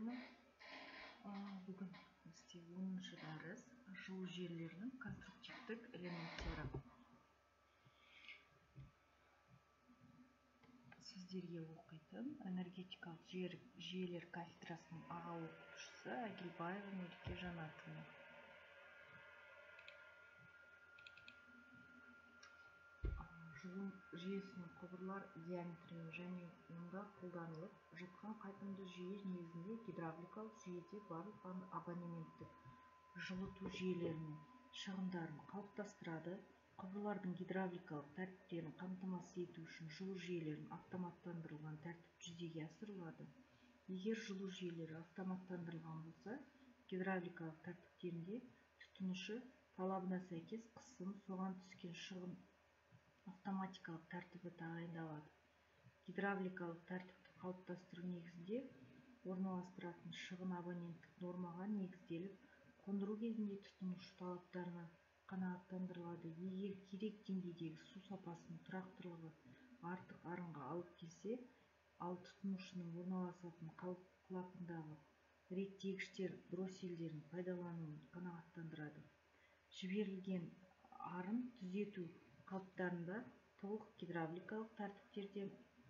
саламатсыздарбы? Бүгін бізде 10-шы дәріс жылу желілерінің конструктивтік элементтері. Сіздерге оқитын энергетикалық жүйелер кафедрасының аға оқытушысы Агилбаева Мереке Жанатовна. Жылу жүйесінің құбырлар диаметрімен және онда қолданылып жатқан қайтымды жүйе негізінде гидравликалық жүйеде барлық абонементтік жылыту жүйелерінің шығындарын қалыптастырады. Құбырлардың гидравликалық тәртіптерін қамтамасыз ету үшін жылу жүйелерінің автоматтандырылған тәртіп жүзеге асырылады. Егер жылу жүйелері автоматтандырылған болса, гидравликалық тәртіптерінде тұтынушы талабына сәйкес қысым, соған түскен шығын автоматикалық тәртібі тағайындалады. Гидравликалық тәртіпті қалыптастыру негізінде орналастыратын шығын абоненттік нормаға негізделіп, қондыру кезінде тұтынушы талаптарына қанағаттандырылады. Егер керек деңгейдегі су сапасының тұрақтылығы артық арынға алып келсе, ал тұтынушының орналасатын клапандағы реттегіштер дроссельдерін пайдалануын қанағаттандырады. Жіберілген арын түзету қалыптарында толық гидравликалық тәртіптерде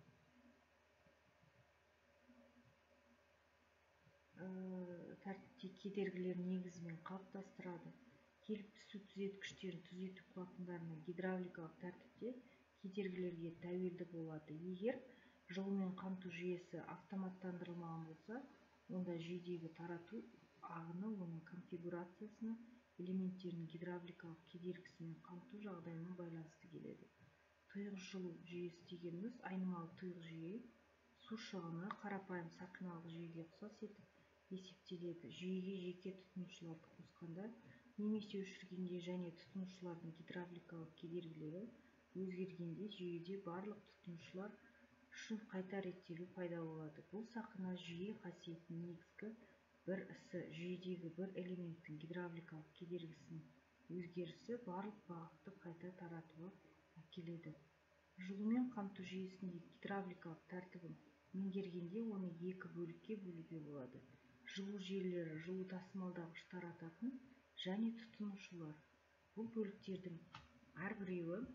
кедергілер негізімен қалыптастырады. Келіп түсу түзеткіштерін түзету клапандарының гидравликалық тәртіпте кедергілерге тәуелді болады. Егер жылумен қамту жүйесі автоматтандырылмаған болса, онда жүйедегі тарату ағыны оның конфигурациясына элементтерінің гидравликалық кедергісімен қамту жағдайына байланысты келеді. Тұйық жылу жүйесі дегеніміз айнымалы тұйық жүйе, су шығыны қарапайым сақиналық жүйеге ұқсас етіп есептеледі. Жүйеге жеке тұтынушыларды қосқанда немесе өшіргенде және тұтынушылардың гидравликалық кедергілері өзгергенде жүйеде барлық тұтынушылар үшін қайта реттелу пайда болады. Бұл сақина жүйе қасиетінің негізгі бір ісі. Жүйедегі бір элементтің гидравликалық кедергісінің өзгерісі барлық бағытты қайта таратуға әкеледі. Жылумен қамту жүйесінде гидравликалық тәртібін меңгергенде оны екі бөлікке бөлуге болады. Жылу желілері жылу тасымалдағыш тарататын және тұтынушылар. Бұл бөліктердің әрбіреуі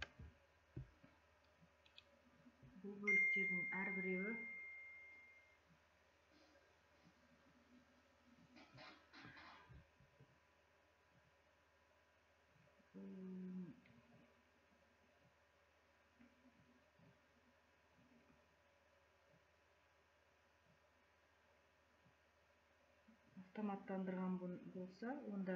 автоматтандырған болса, онда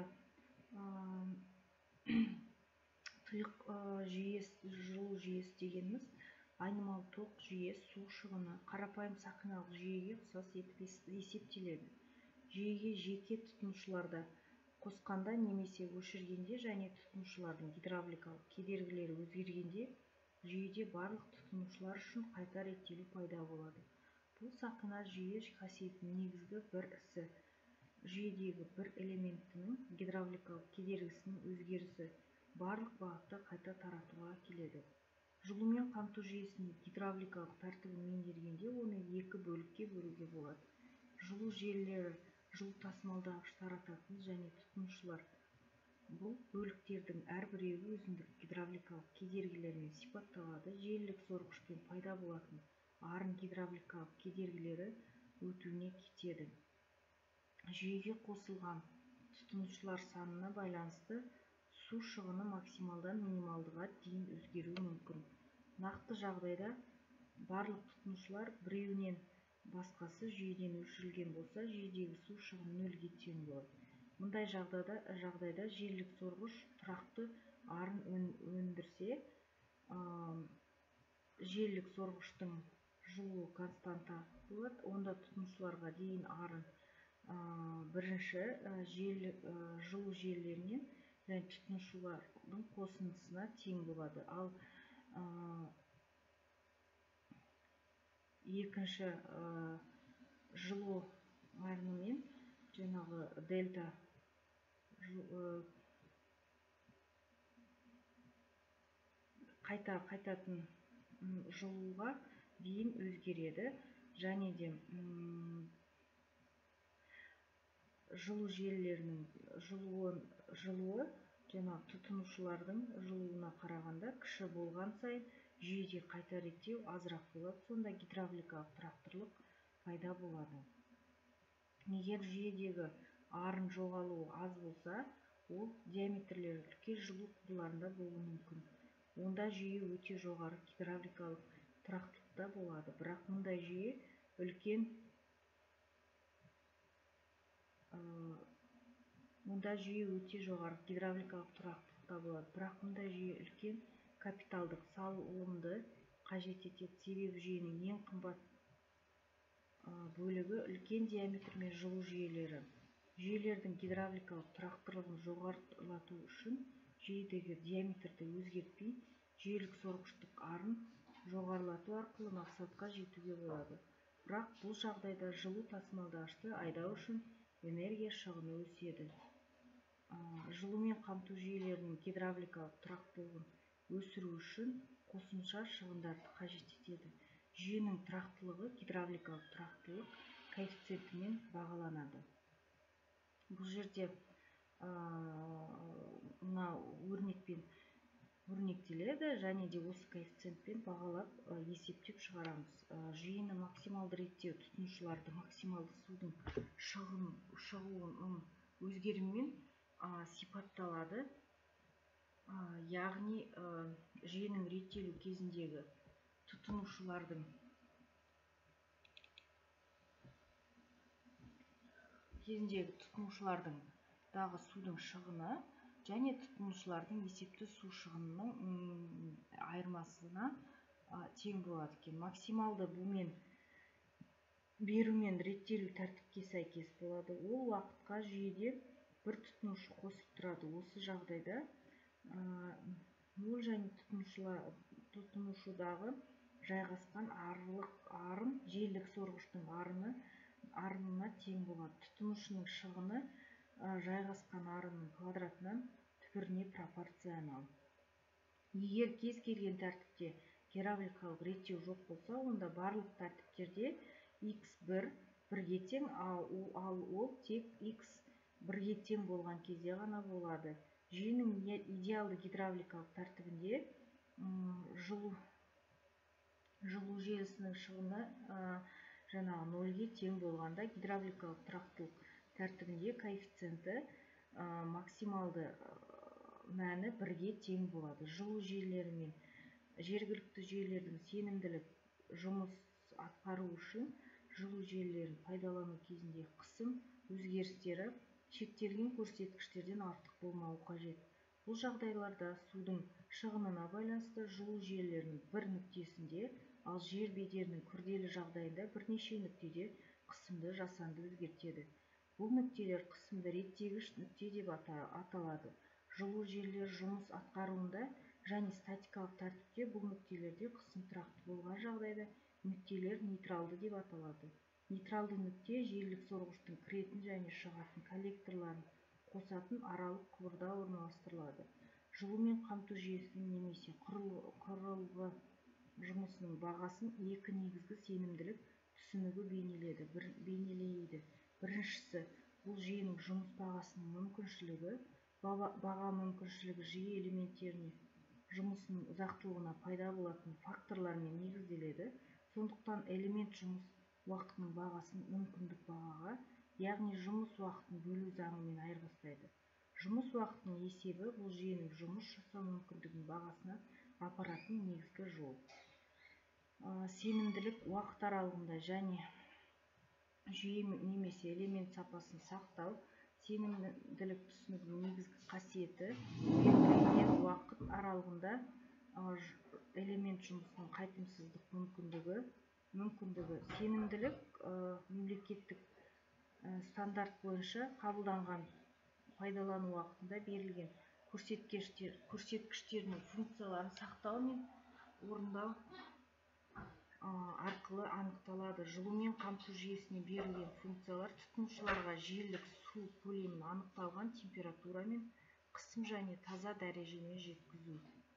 тұйық жылу жүйесі дегеніміз айнымалы тоқ жүйе, су шығыны қарапайым сақиналық жүйеге ұқсас етіп есептеледі. Жүйеге жеке тұтынушыларды қосқанда немесе өшіргенде және тұтынушылардың гидравликалық кедергілері өзгергенде жүйеде барлық тұтынушылар үшін қайта реттелу пайда болады. Бұл сақина жүйе қасиетінің негізгі бір ісі. Жүйедегі бір элементтің гидравликалық кедергісінің өзгерісі барлық бағытта қайта таратуға әкеледі. Жылумен қамту жүйесінің гидравликалық тәртібін меңгергенде оны екі бөлікке бөлуге болады. Жылу желілері жылу тасымалдағыш тарататын және тұтынушылар. Бұл бөліктердің әрбіреуі өзіндік гидравликалық кедергілермен сипатталады. Желілік сорғышпен пайда болатын арын гидравликалық кедергілері өтуіне кетеді. Жүйеге қосылған тұтынушылар санына байланысты су шығыны максималдан минималдыға дейін өзгеруі мүмкін. Нақты жағдайда барлық тұтынушылар біреуінен басқасы жүйеден өшірілген болса, жүйедегі су шығыны нөлге тең болады. Мұндай жағдайда желілік сорғыш тұрақты арын өндірсе, желілік сорғыштың жылу константа болады. Онда тұтынушыларға дейін арын бірінші жылу желілерінен және тұтынушылардың қосындысына тең болады. Ал екінші жылу арынымен жаңағы дельта қайтатын жылуға дейін өзгереді. Және де жылу желілерінің жылуы жаңағы тұтынушылардың жылуына қарағанда кіші болған сайын жүйеде қайта реттеу азырақ болады. Сонда гидравликалық тұрақтылық пайда болады. Егер жүйедегі арын жоғалуы аз болса, ол диаметрлері үлкен жылу құбырларында болуы мүмкін. Онда жүйе өте жоғары гидравликалық тұрақтылықта болады. Бірақ мұндай жүйе үлкен капиталдық салымды қажет етеді. Себебі жүйенің ең қымбат бөлігі үлкен диаметрмен жылу жүйелері. Жүйелердің гидравликалық тұрақтылығын жоғарылату үшін жүйедегі диаметрді өзгертпей, жүйелік сорғыштық арын жоғарылату арқылы мақсатқа жетуге болады. Бірақ бұл жағдайда жылу тасымалдағышты айдау үшін энергия шығыны өседі. Жылумен қамту жүйелерінің гидравликалық тұрақтылығын өсіру үшін қосымша шығындарды қажет етеді. Жүйенің тұрақтылығы гидравликалық тұрақтылық коэффициентімен бағаланады. Бұл жерде мына өрнекпен өрнектеледі, және де осы коэффициентпен бағалап есептеп шығарамыз. Жүйені максималды реттеу тұтынушыларды максималды судың шығуының өзгеруімен сипатталады. Яғни жүйенің реттелу кезіндегі тұтынушылардың дағы судың шығыны және тұтынушылардың есепті су шығынының айырмасына тең болады екен. Максималды бумен берумен реттелу тәртіпке сәйкес болады. Ол уақытқа жүйеде бір тұтынушы қосып тұрады. Осы жағдайда нөл және тұтынушыдағы жайғасқан арын желілік сорғыштың арынына тең болады. Тұтынушының шығыны жайғасқан арынның квадратынан түбіріне пропорционал. Егер кез келген тәртіпте гидравликалық реттеу жоқ болса, онда барлық тәртіптерде x1 бірге тең, ал ол тек x бірге тең болған кезде ғана болады. Жүйенің идеалды гидравликалық тәртібінде жылу желісінің шығыны жаңағы нөлге тең болғанда, гидравликалық тұрақтылық тәртібінде коэффициенті максималды мәні бірге тең болады. Жылу желілері мен жергілікті жүйелердің сенімділік жұмыс атқару үшін жылу желілерін пайдалану кезінде қысым өзгерістері шектелген көрсеткіштерден артық болмауы қажет. Бұл жағдайларда судың шығынына байланысты жылу желілерінің бір нүктесінде, ал жер бедерінің күрделі жағдайында бірнеше нүктеде қысымды жасанды өзгертеді. Бұл нүктелер қысымды реттегіш нүкте деп аталады. Жылу желілері жұмыс атқаруында және статикалық тәртіпте бұл нүктелерде қысым тұрақты болған жағдайда нүктелер нейтралды деп аталады. Нейтралды нүкте желілік сорғыштың кіретін және шығатын коллекторларын қосатын аралық құбырда орналастырылады. Жылумен қамту жүйесінің немесе құрылғы жұмысының бағасын екі негізгі сенімділік түсінігі бейнелейді. Біріншісі, бұл жүйенің жұмыс бағасының мүмкіншілігі. Баға мүмкіншілігі жүйе элементтеріне жұмысының ұзақтылығына пайда болатын факторлармен негізделеді. Сондықтан элемент жұмыс уақытының бағасын мүмкіндік бағаға, яғни жұмыс уақытын бөлу заңымен айырбастайды. Жұмыс уақытының есебі бұл жүйенің жұмыс жасау мүмкіндігінің бағасына апаратын негізгі жол. Сенімділік уақыт аралығында және жүйе немесе элемент сапасын сақтау. Сенімділік түсінігінің негізгі қасиеті белгіленген уақыт аралығында элемент жұмысының қайтымсыздық мүмкіндігі. Сенімділік мемлекеттік стандарт бойынша қабылданған пайдалану уақытында берілген көрсеткіштерінің функцияларын сақтау мен орындау арқылы анықталады. Жылумен қамту жүйесіне берілген функциялар тұтынушыларға желілік су көлемін анықталған температура мен қысым және таза дәрежемен жеткізу.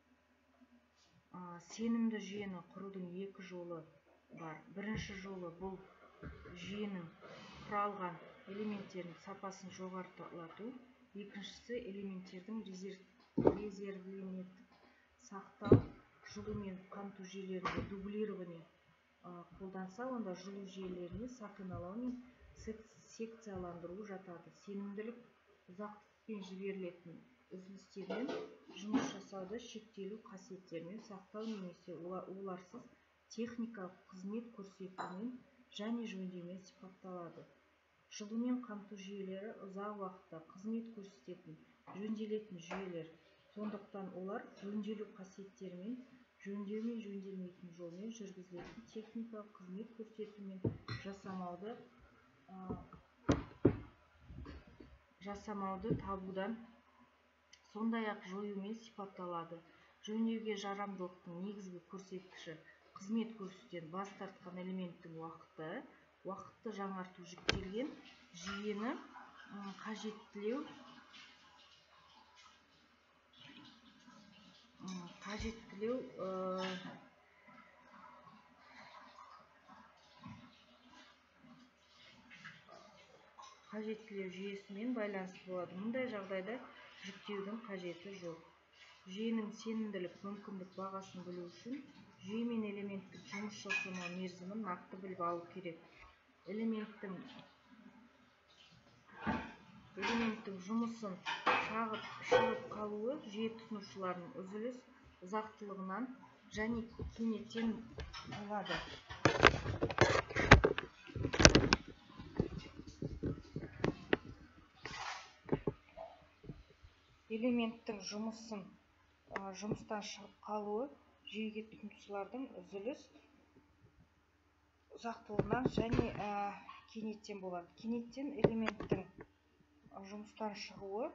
Сенімді жүйені құрудың екі жолы бар. Бірінші жолы бұл жүйенің құралған элементтердің сапасын жоғарылату. Екіншісі, элементтердің резервленетіп сақтау. Жылумен қамту жүйелерінде дублирование қолданса, онда жылу жүйелеріне сақиналау мен секцияландыру жатады. Сенімділік ұзақтықпен жіберілетін үзілістермен жұмыс жасауды шектелу қасиеттермен сақтау немесе оларсыз техникалық қызмет көрсетумен және жөндеумен сипатталады. Жылумен қамту жүйелері ұзақ уақытта қызмет көрсететін жөнделетін жүйелер. Сондықтан олар жөнделу қасиеттерімен жөндеу мен жөнделмейтін жолмен жүргізілетін техникалық қызмет көрсетумен жасамауды табудан, сондай-ақ жоюмен сипатталады. Жөндеуге жарамдылықтың негізгі көрсеткіші қызмет көрсетуден бас тартқан элементтің уақытты жаңарту жүктелген жүйені қажеттілеу жүйесімен байланысты болады. Мұндай жағдайда жүктеудің қажеті жоқ. Жүйенің сенімділік мүмкіндік бағасын білу үшін жүйе мен элементтің жұмыс жасамау мерзімін нақты біліп алу керек. Элементтің жұмысын шығып қалуы жүйе тұтынушыларының үзіліс ұзақтылығынан және кенеттен болады. Элементтің жұмыстан шығып қалуы жүйеге тұтынушылардың үзіліс ұзақтылығынан және кенеттен болады. Кенеттен элементтің жұмыстан шығуы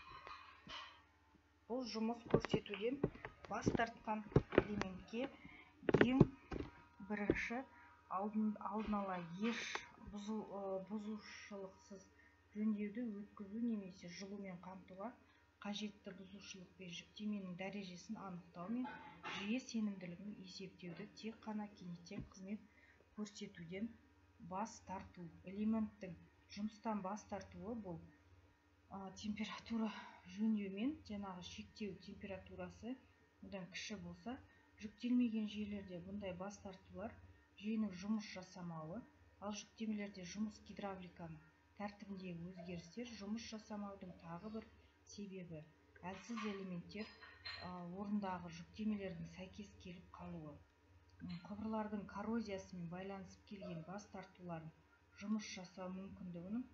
бұл жұмыс көрсетуден бас тартқан элементке ең бірінші алдын ала еш бұзушылықсыз жөндеуді өткізу немесе жылумен қамтуға қажетті бұзушылық пен жүктеменің дәрежесін анықтау мен жүйе сенімділігін есептеуді тек қана кенеттен қызмет көрсетуден бас тарту. Элементтің жұмыстан бас тартуы бұл температура жөндеумен жаңағы шектеу температурасы одан кіші болса, жүктелмеген жүйелерде бұндай бас тартулар жүйенің жұмыс жасамауы, ал жүктемелерде жұмыс гидравликаның тәртібіндегі өзгерістер жұмыс жасамаудың тағы бір себебі. Әлсіз элементтер орындағы жүктемелердің сәйкес келіп қалуы. Құбырлардың коррозиясымен байланысып келген бас тартуларын жұмыс жасау мүмкіндігінің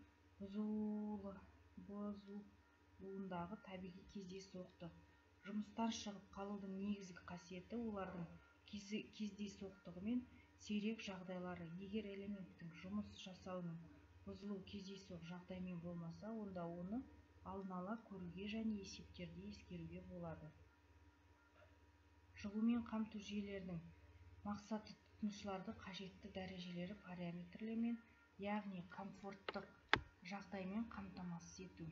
бұзылуындағы табиғи кездейсоқтық. Жұмыстан шығып қалудың негізгі қасиеті олардың кездейсоқтығы мен сирек жағдайлары. Егер элементтің жұмыс жасауының бұзылу кездейсоқ жағдаймен болмаса, онда оны алдын ала көруге және есептерді ескеруге болады. Жылумен қамту жүйелерінің мақсаты тұтынушыларды қажетті дәрежелері параметрлермен, яғни комфорттық жағдаймен қамтамасыз ету.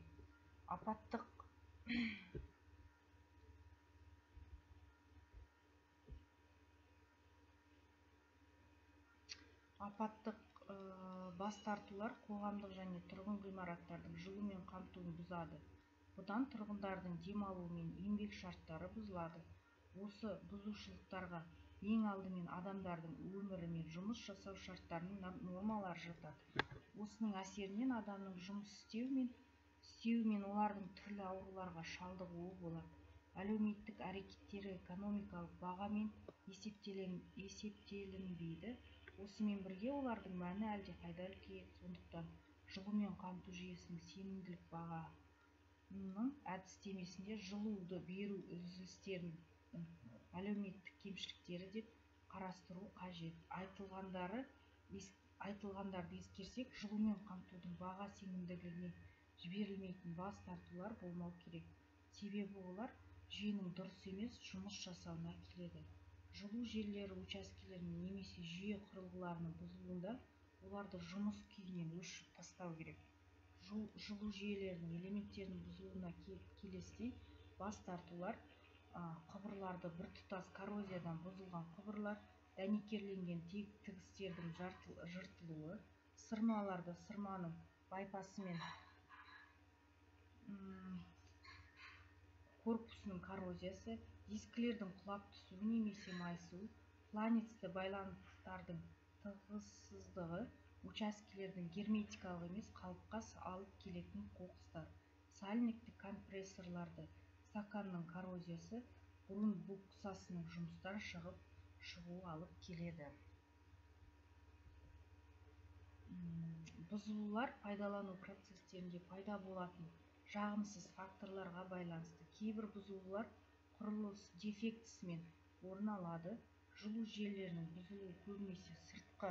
Апаттық бас тартулар қоғамдық және тұрғын ғимараттардың жылумен қамтуын бұзады. Бұдан тұрғындардың демалу мен еңбек шарттары бұзылады. Осы бұзушылықтарға ең алдымен адамдардың өмірі мен жұмыс жасау шарттарының нормалары жатады. Осының әсерінен адамның жұмыс істеуі мен олардың түрлі ауруларға шалдығуы болады. Әлеуметтік әрекеттері экономикалық бағамен есептелінбейді. Осымен бірге олардың мәні әлдеқайда үлкен. Сондықтан жылумен қамту жүйесінің сенімділік бағаның әдістемесінде жылуды беру үзілістерінің әлеуметтік кемшіліктері деп қарастыру қажет. Айтылғандарды ескерсек, жылумен қамтудың баға сенімділігіне жіберілмейтін бас тартулар болмау керек. Себебі олар жүйенің дұрыс емес жұмыс жасауына әкеледі. Жылу желілері учаскелерінің немесе жүйе құрылғыларының бұзылуында оларды жұмыс күйінен өшіріп тастау керек. Жылу жүйелерінің элементтерінің бұзылуына келесідей бас тартулар: құбырларды біртұтас коррозиядан бұзылған құбырлар, дәнекерленген тігістердің жыртылуы, сырмаларда сырманың байпасымен корпусының коррозиясы, дискілердің құлап түсуі немесе майысуы, фланецті байланыстардың тығызсыздығы, учаскелердің герметикалық емес қалыпқа алып келетін қоқыстар, сальниктік компрессорларды, стаканның коррозиясы, бұрын буксасының жұмыстан шығу алып келеді. Бұзылулар пайдалану процестерінде пайда болатын жағымсыз факторларға байланысты. Кейбір бұзылулар құрылыс дефектісімен орын алады. Жылу желілерінің бұзылуы көбінесе сыртқы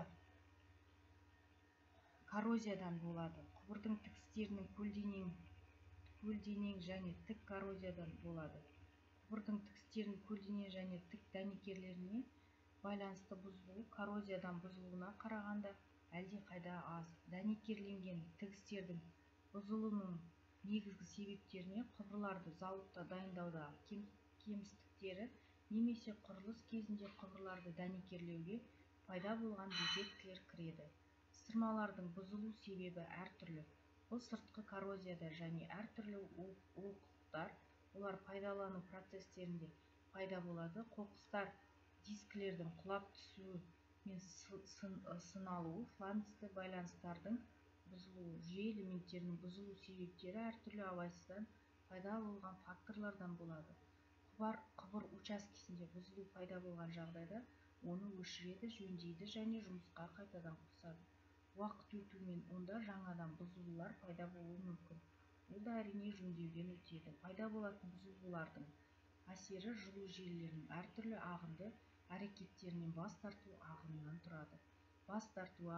коррозиядан болады. Құбырдың тігістерінің көлденең және тік коррозиядан болады. Құбырдың тігістерінің көлденең және тік дәнекерлеріне байланысты бұзылуы коррозиядан бұзылуына қарағанда әлдеқайда аз. Дәнекерленген тігістердің бұзылуының негізгі себептеріне құбырларды зауытта дайындаудағы кемістіктері немесе құрылыс кезінде құбырларды дәнекерлеуге пайда болған дефектілер кіреді. Сырмалардың бұзылу себебі әртүрлі. Бұл сыртқы коррозияда және әртүрлі олқылықтар, олар пайдалану процестерінде пайда болады. Қоқыстар, дискілердің құлап түсуі мен сыналуы, фланецті байланыстардың бұзылуы, жүйе элементтерінің бұзылу себептері әртүрлі абайсыздан пайда болған факторлардан болады. Құбыр учаскесінде бұзылу пайда болған жағдайда оны өшіреді, жөндейді және жұмысқа қайтадан қосады. Уақыт өтуімен онда жаңадан бұзылулар пайда болуы мүмкін. Ол да әрине жөндеуден өтеді. Пайда болатын бұзылулардың әсері жылу желілерінің әртүрлі ағынды әрекеттерінен бас тарту ағынынан тұрады. Бас тарту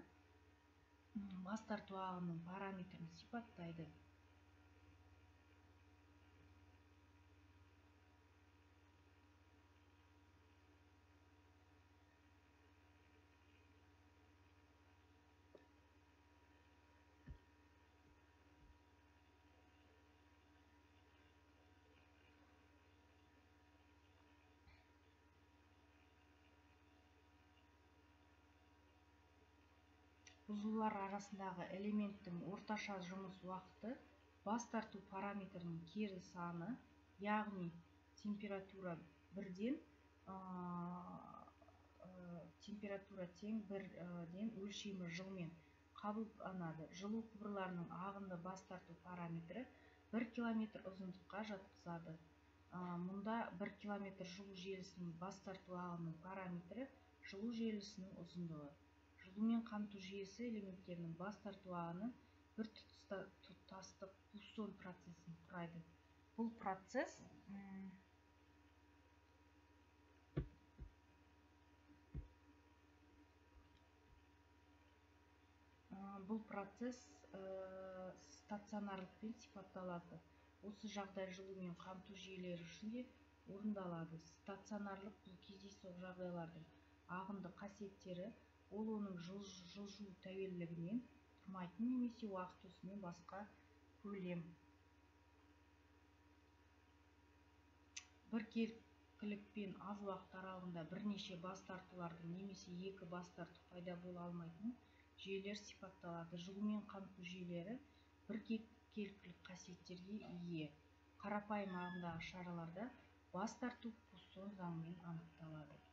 ағынының параметрін сипаттайды. Бұзылулар арасындағы элементтің орташа жұмыс уақыты бас тарту параметрінің кері саны, яғни температура температура тең 1-ден өлшемі жылмен қабылданады. Жылу құбырларының ағынды бас тарту параметрі 1 км ұзындыққа жатқызады. Мұнда 1 км жылу желісінің бас тарту ағынының параметрі жылу желісінің ұзындығы. Жылумен қамту жүйесі элементтерінің бас тарту ағыны бір тұтастық пуссон процесін құрайды. Бұл процесс стационарлықпен сипатталады. Осы жағдай жылумен қамту жүйелері үшін де орындалады. Стационарлық бұл кездейсоқ жағдайлардың ағынды қасиеттері, ол оның жылжу тәуелділігінен тұрмайтын немесе уақыт өтісімен басқа көлем. Біркелкілікпен аз уақыт аралығында бірнеше бас тартулардың немесе екі бас тарту пайда бола алмайтын жүйелер сипатталады. Жылумен қамту жүйелері біркелкілік қасиеттерге ие. Қарапайым ағымдағы шараларда бас тарту пуссон заңымен анықталады.